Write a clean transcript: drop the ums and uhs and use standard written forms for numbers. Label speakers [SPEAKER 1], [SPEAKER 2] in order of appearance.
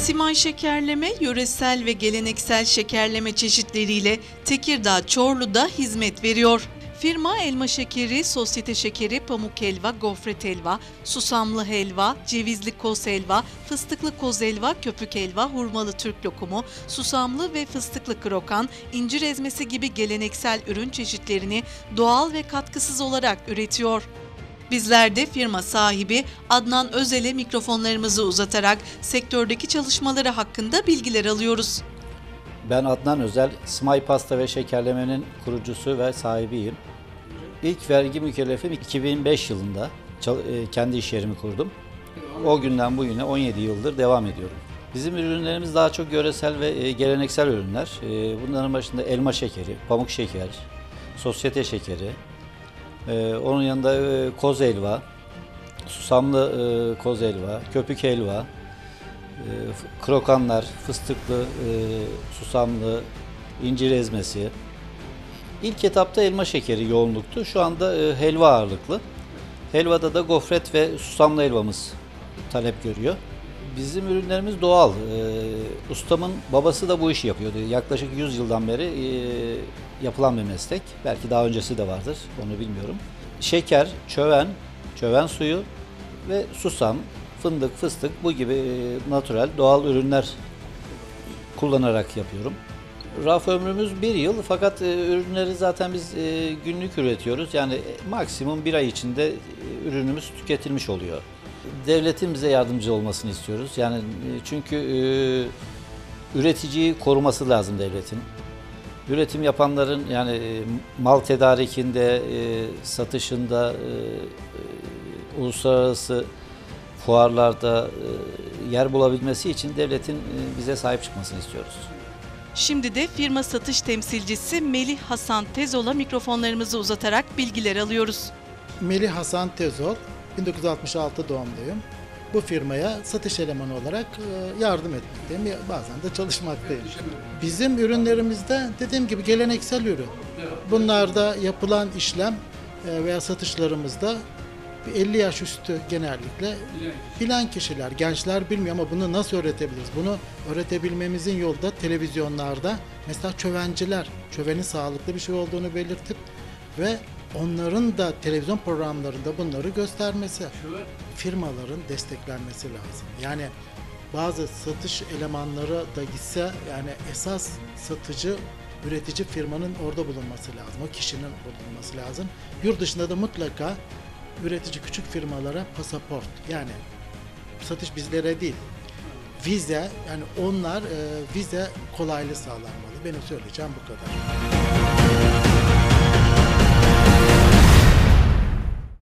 [SPEAKER 1] Simay Şekerleme, yöresel ve geleneksel şekerleme çeşitleriyle Tekirdağ Çorlu'da hizmet veriyor. Firma elma şekeri, sosyete şekeri, pamuk helva, gofret helva, susamlı helva, cevizli koz helva, fıstıklı koz helva, köpük helva, hurmalı Türk lokumu, susamlı ve fıstıklı krokan, incir ezmesi gibi geleneksel ürün çeşitlerini doğal ve katkısız olarak üretiyor. Bizler de firma sahibi Adnan Özel'e mikrofonlarımızı uzatarak sektördeki çalışmaları hakkında bilgiler alıyoruz.
[SPEAKER 2] Ben Adnan Özel, Simay Pasta ve Şekerleme'nin kurucusu ve sahibiyim. İlk vergi mükellefim 2005 yılında kendi iş yerimi kurdum. O günden bugüne 17 yıldır devam ediyorum. Bizim ürünlerimiz daha çok yöresel ve geleneksel ürünler. Bunların başında elma şekeri, pamuk şeker, sosyete şekeri, onun yanında koz helva, susamlı koz helva, köpük helva, krokanlar, fıstıklı, susamlı, incir ezmesi. İlk etapta elma şekeri yoğunluktu. Şu anda helva ağırlıklı. Helvada da gofret ve susamlı helvamız talep görüyor. Bizim ürünlerimiz doğal. Ustamın babası da bu işi yapıyordu. Yaklaşık 100 yıldan beri yapılan bir meslek. Belki daha öncesi de vardır, onu bilmiyorum. Şeker, çöven suyu ve susam, fındık, fıstık bu gibi natürel, doğal ürünler kullanarak yapıyorum. Raf ömrümüz 1 yıl fakat ürünleri zaten biz günlük üretiyoruz. Yani maksimum 1 ay içinde ürünümüz tüketilmiş oluyor. Devletin bize yardımcı olmasını istiyoruz. Yani çünkü üreticiyi koruması lazım devletin. Üretim yapanların yani mal tedarikinde, satışında, uluslararası fuarlarda yer bulabilmesi için devletin bize sahip çıkmasını istiyoruz.
[SPEAKER 1] Şimdi de firma satış temsilcisi Melih Hasan Tezol'a mikrofonlarımızı uzatarak bilgiler alıyoruz.
[SPEAKER 3] Melih Hasan Tezol, 1966 doğumluyum. Bu firmaya satış elemanı olarak yardım etmekteyim. Bazen de çalışmaktayım. Bizim ürünlerimizde dediğim gibi geleneksel ürün. Bunlarda yapılan işlem veya satışlarımızda 50 yaş üstü genellikle bilen kişiler, gençler bilmiyor ama bunu nasıl öğretebiliriz? Bunu öğretebilmemizin yolu da televizyonlarda mesela çövenciler, çövenin sağlıklı bir şey olduğunu belirtip ve onların da televizyon programlarında bunları göstermesi, firmaların desteklenmesi lazım. Yani bazı satış elemanları da gitse yani esas satıcı, üretici firmanın orada bulunması lazım. O kişinin bulunması lazım. Yurt dışında da mutlaka üretici küçük firmalara pasaport, yani satış bizlere değil, vize, yani onlar vize kolaylığı sağlanmalı. Benim söyleyeceğim bu kadar.